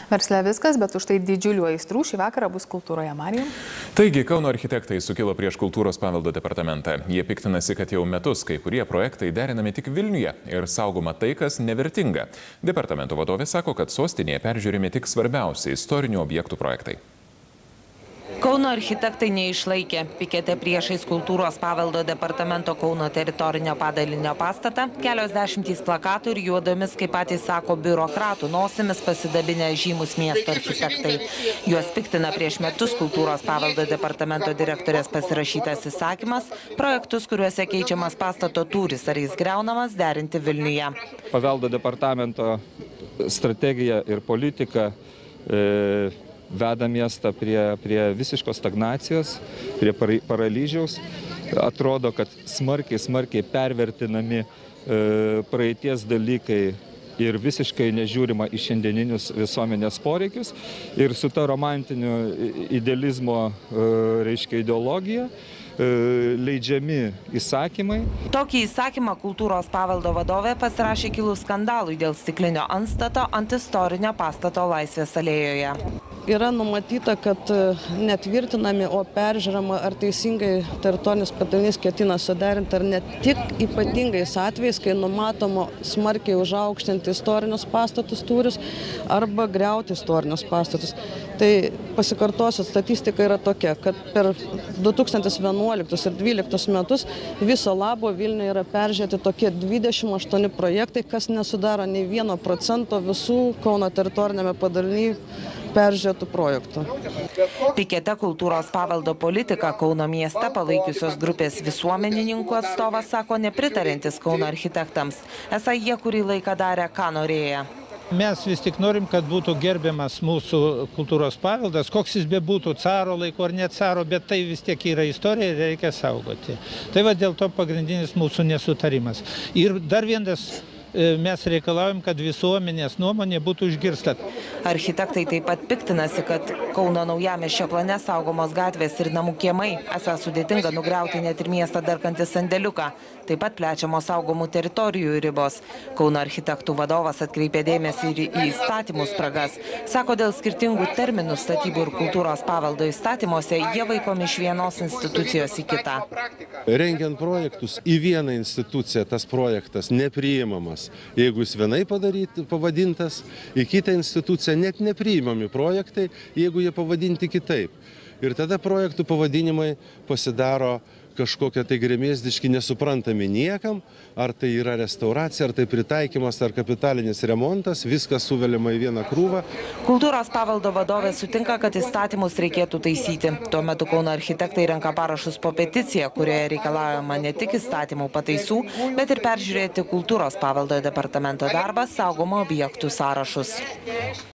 Versle viskas, bet už tai didžiulių aistrų šį vakarą bus kultūroje. Marijum. Taigi, Kauno architektai sukilo prieš kultūros paveldo departamentą. Jie piktinasi, kad jau metus kai kurie projektai derinami tik Vilniuje ir saugoma tai, kas nevertinga. Departamento vadovė sako, kad sostinėje peržiūrimi tik svarbiausi istorinių objektų projektai. Kauno architektai neišlaikė. Pikete priešais kultūros paveldo departamento Kauno teritorinio padalinio pastatą, kelios dešimtys plakatų ir juodomis, kaip patys sako, biurokratų nosimis pasidabinę žymus miesto architektai. Juos piktina prieš metus kultūros paveldo departamento direktorės pasirašytas įsakymas, projektus, kuriuose keičiamas pastato tūris ar jis griaunamas, derinti Vilniuje. Paveldo departamento strategija ir politika veda miestą prie visiškos stagnacijos, prie paralyžiaus. Atrodo, kad smarkiai pervertinami praeities dalykai ir visiškai nežiūrima į šiandieninius visuomenės poreikius. Ir su ta romantiniu idealizmo ideologija leidžiami įsakymai. Tokį įsakymą kultūros paveldo vadovė pasirašė kilus skandalui dėl stiklinio antstato ant istorinio pastato Laisvės alėjoje. Yra numatyta, kad netvirtinami, o peržiūrama, ar teisingai teritorinis padalinys ketina suderinti, ar ne tik ypatingais atvejais, kai numatoma smarkiai užaukštinti istorinius pastatus tūrius arba griauti istorinius pastatus. Tai pasikartosiu, statistika yra tokia, kad per 2011 ir 2012 metus viso labo Vilniuje yra peržiūrėti tokie 28 projektai, kas nesudaro nei 1% visų Kauno teritorinėme padalinyje peržiūrėtų projektų. Pikete kultūros paveldo politiką Kauno mieste palaikiusios grupės visuomenininkų atstovas sako nepritarintis Kauno architektams. Esą jie kurį laiką darė, ką norėjo. Mes vis tik norim, kad būtų gerbiamas mūsų kultūros paveldas, koks jis bebūtų caro laiko ar ne caro, bet tai vis tiek yra istorija ir reikia saugoti. Tai va dėl to pagrindinis mūsų nesutarimas. Ir dar vienas, mes reikalaujam, kad visuomenės nuomonė būtų išgirsta. Architektai taip pat piktinasi, kad Kauno naujamiesčio plane saugomos gatvės ir namų kiemai. Esą sudėtinga nugriauti net ir miestą darkantį sandėliuką. Taip pat plečiamos saugomų teritorijų ribos. Kauno architektų vadovas atkreipė dėmesį ir į įstatymų spragas. Sako, dėl skirtingų terminų statybų ir kultūros paveldo įstatymuose jie vaikomi iš vienos institucijos į kitą. Rengiant projektus į vieną instituciją tas projektas nepriimamas. Jeigu jis vienai pavadintas, į kitą instituciją net nepriimami projektai, jeigu jie pavadinti kitaip. Ir tada projektų pavadinimai pasidaro kažkokie tai gremėzdiški, nesuprantami niekam, ar tai yra restauracija, ar tai pritaikymas, ar kapitalinis remontas, viskas suveliama į vieną krūvą. Kultūros paveldo vadovė sutinka, kad įstatymus reikėtų taisyti. Tuo metu Kauno architektai renka parašus po peticiją, kurioje reikalaujama ne tik įstatymų pataisų, bet ir peržiūrėti kultūros paveldo departamento darbą, saugomų objektų sąrašus.